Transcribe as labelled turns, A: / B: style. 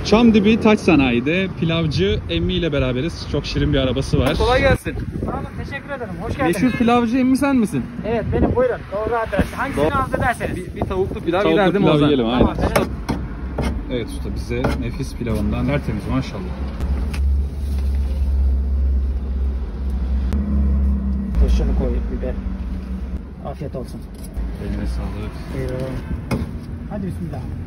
A: Çamdibi Taç Sanayi'de pilavcı Emmi ile beraberiz. Çok şirin bir arabası var.
B: Kolay gelsin.
C: Sağ olun, teşekkür ederim. Hoş geldiniz.
B: Meşhur pilavcı Emmi sen misin?
C: Evet, benim, buyurun. Doğru adres. Hangisini arzu ederseniz.
B: Bir tavuklu pilav
A: Tavuklu
B: giderdim
A: pilav
B: o zaman.
A: yiyelim, aynen.
C: Tamam, benim...
A: Evet usta, bize nefis pilavından tertemiz maşallah.
C: Turşunu koy, biber. Afiyet olsun.
A: Eline sağlık.
C: Buyurun. Hadi bismillah.